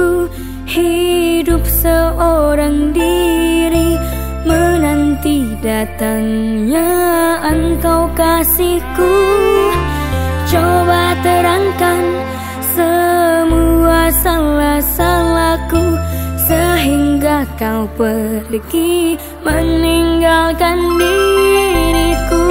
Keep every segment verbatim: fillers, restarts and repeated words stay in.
ku hidup seorang diri, menanti datangnya engkau kasihku. Coba terangkan semua salah-salahku, sehingga kau pergi meninggalkan diriku.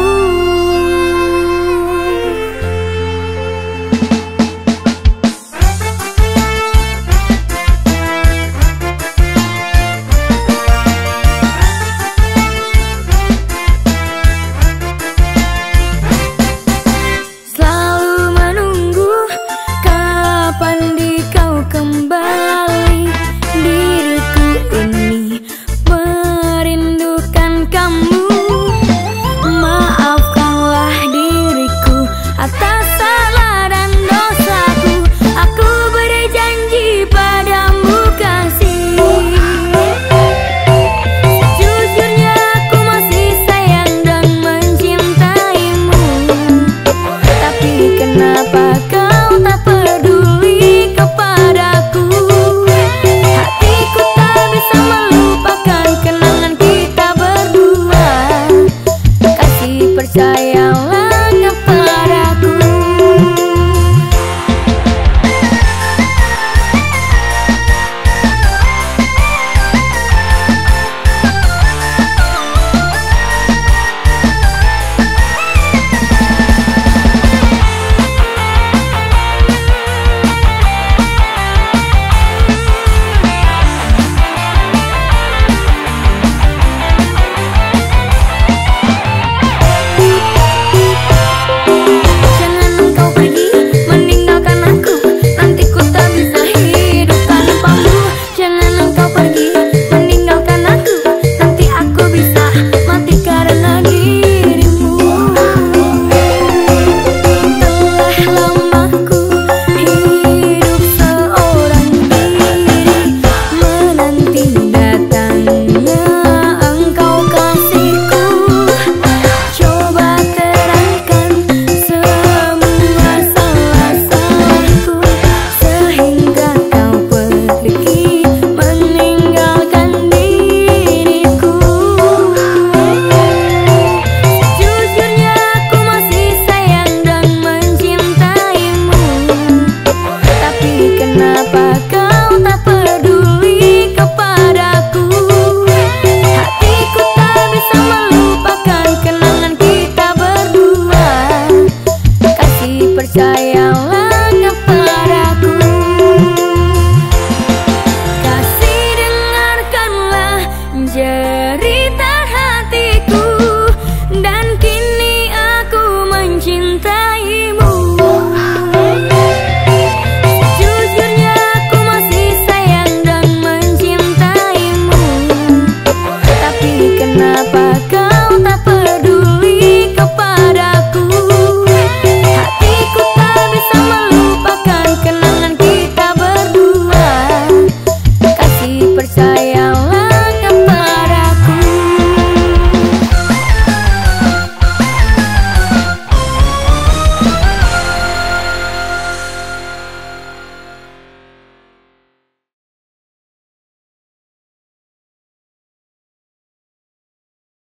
Kembali diriku ini merindukan kamu. Maafkanlah diriku atas salah dan dosaku. Aku beri janji padamu kasih, sejujurnya aku masih sayang dan mencintaimu. Tapi kenapa kau tak peduli kepadaku? Hatiku tak bisa melupakan kenangan kita berdua. Kasih percaya